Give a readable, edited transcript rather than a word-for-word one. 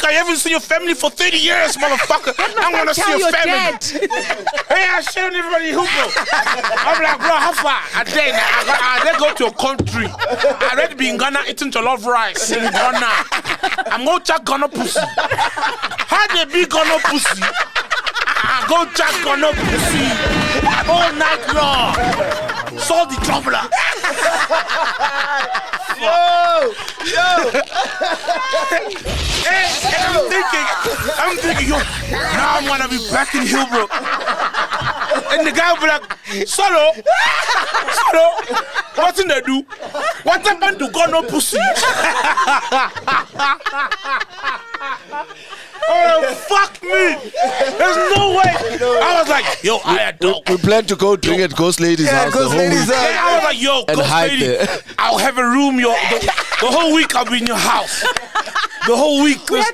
Africa. You haven't seen your family for 30 years, motherfucker. I want to see your family. Hey, I showed everybody who go. I'm like, bro, how far? I go to a country. I already been in Ghana eating jollof rice in Ghana. I'm going to check Ghana pussy. How they be Ghana pussy? I go check Ghana pussy all night long. Saw the troubler. Yo! Hey, I'm thinking, yo, now I'm gonna be back in Hillbrook. And the guy will be like, Solo, what's in there do? What happened to Ghana pussy? Oh, fuck me! There's no way! I was like, yo, I don't. We plan to go drink at Ghost Lady's house. Ghost Lady's house. Yeah, I was like, yo, And Ghost hide Lady, there. I'll have a room, the whole week I'll be in your house. The whole week. We had